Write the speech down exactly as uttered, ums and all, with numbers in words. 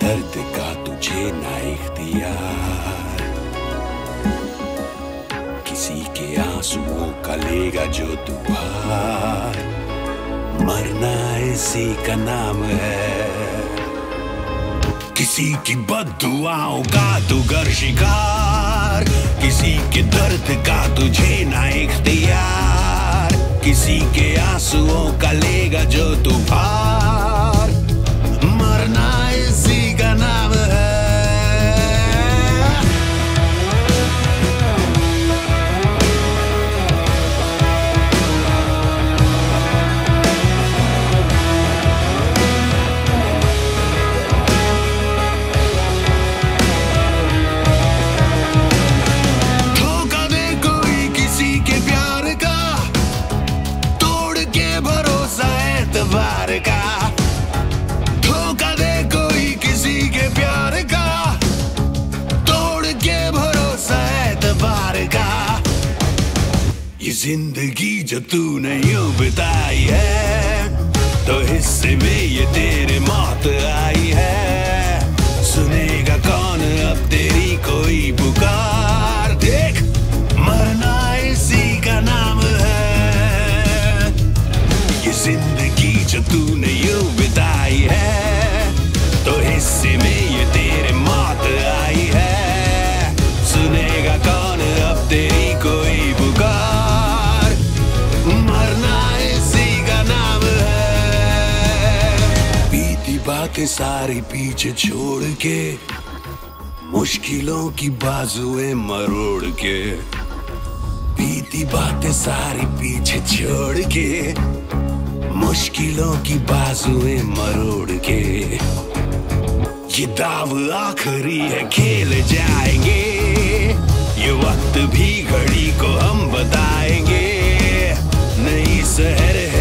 दर्द का तुझे ना इख्तियार, किसी के आंसुओं का लेगा जो तू भार। मरना इसी का नाम है, किसी की बद्दुआओं का तू गर शिकार, किसी के दर्द का तुझे ना इख्तियार, किसी के आंसुओं का लेगा जो तू भार। मरना इसी का नाम है। धोखा दे कोई किसी के प्यार का, तोड़ के भरोसा एतबार का। धोखा दे कोई किसी के प्यार का, तोड़ के भरोसा एतबार का। ये जिंदगी जो तूने यूं बिताई है, तो हिस्से में ये तेरे मौत आई है। सुनेगा कौन अब तेरी कोई पुकार, देख मरना इसी का नाम है। ये जिंदगी जो तूने यूं बिताई है, तो हिस्से में ये तेरे मौत आई है। सुनेगा कौन अब तेरी कोई पुकार, मरना इसी का नाम है। बीती बातें सारी पीछे छोड़ के, मुश्किलों की बाजुएं मरोड़ के। बीती बातें सारी पीछे छोड़ के, मुश्किलों की बाजुएं मरोड़ के। ये दाव आखिरी है, खेल जाएंगे, ये वक्त भी घड़ी को हम बताएंगे। नई शहर है